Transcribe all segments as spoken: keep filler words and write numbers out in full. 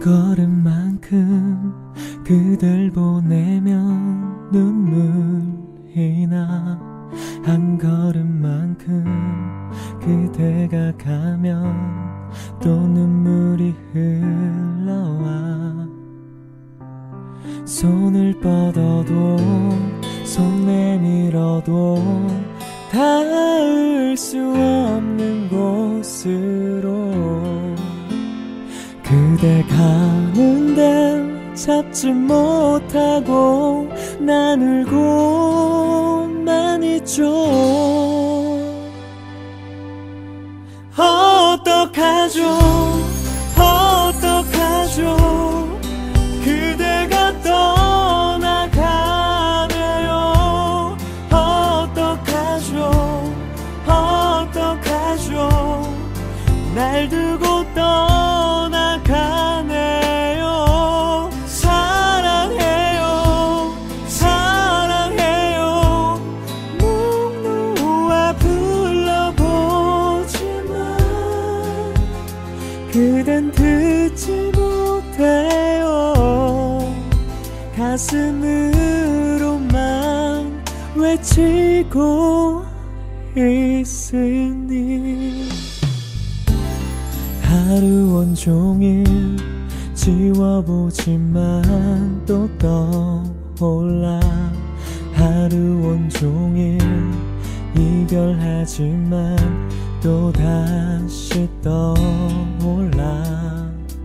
걸음만큼 그댈 보내면 눈물이 나. 한 걸음만큼 그대가 가면 또 눈물이 흘러와. 손을 뻗어도 손 내밀어도 닿을 수 없는 곳으로 그대 가는데 잡지 못하고 난 울고만 있죠. 어떡하죠 어떡하죠 그대가 떠나가네요. 어떡하죠 어떡하죠 날 두고 떠나가네요. 사랑해요 사랑해요 목 놓아 불러보지만 그댄 듣지 못해요. 가슴으로만 외치고 있으니 하루 온종일 지워보지만 또 떠올라. 하루 온종일 이별하지만 또 다시 떠올라.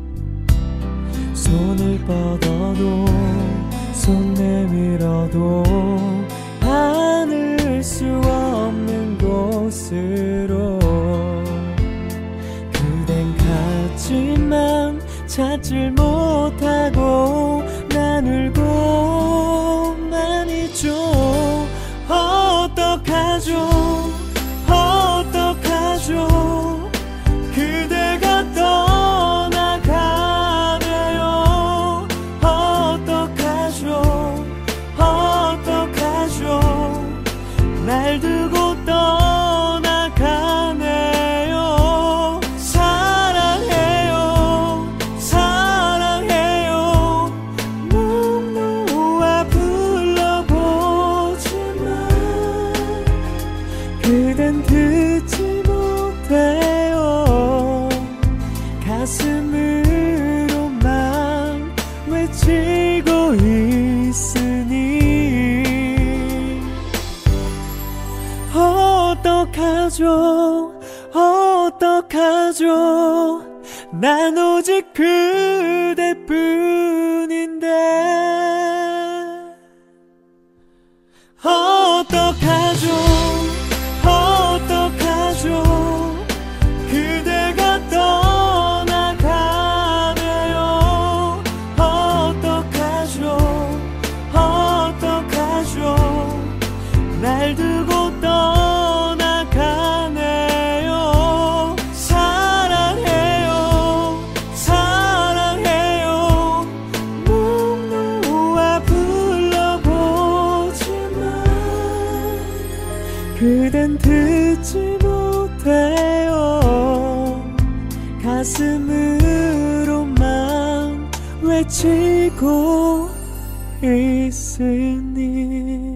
손을 뻗어도 손 내밀어도 안을 수 없는 곳으로 그댄 갔지만 찾질 못하고 난 울고만 있죠. 어떡하죠 어떡하죠 그대가 떠나가네요. 어떡하죠 어떡하죠 날 두고 떠나가네요. 사랑해요 사랑해요 목 놓아 불러보지만 그댄 듣지 못해요. 가슴으로만 외치고 있으니 어떡하죠 어떡하죠 난 오직 그대뿐인데. 어떡하죠 어떡하죠 그대가 떠나가네요. 어떡하죠 어떡하죠 날 두고 떠나가네요. 사랑해요 사랑해요 목 놓아 불러보지만 그댄 듣지 못해요. 가슴으로만 외치고 있으니